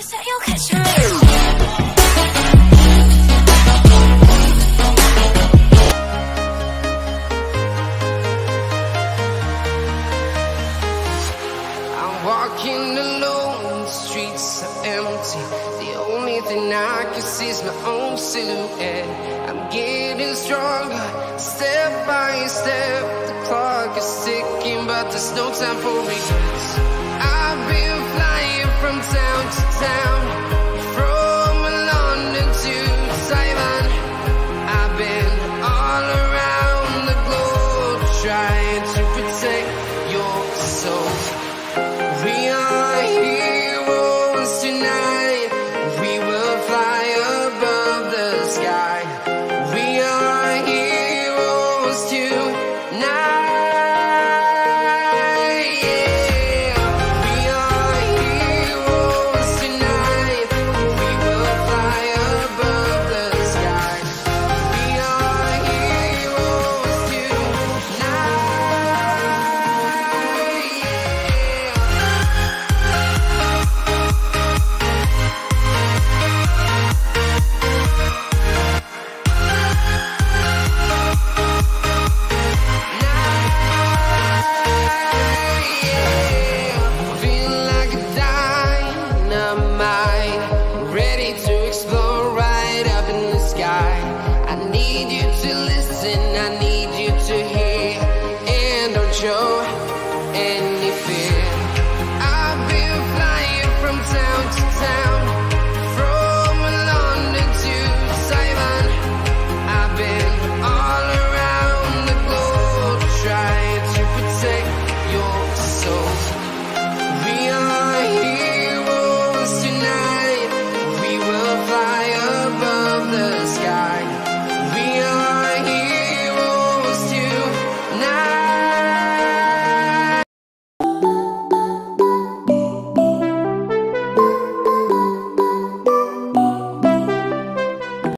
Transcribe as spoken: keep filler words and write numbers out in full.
promise that you'll catch me. Walking alone, the streets are empty. The only thing I can see is my own silhouette. I'm getting stronger, step by step. The clock is ticking, but there's no time for regrets. I've been flying from town to town, from London to Taiwan. I've been all around the globe, trying to protect your soul. We are heroes tonight. We will fly above the sky. We are heroes tonight. Yeah. We are heroes tonight. We will fly above the sky. We are heroes tonight. I'm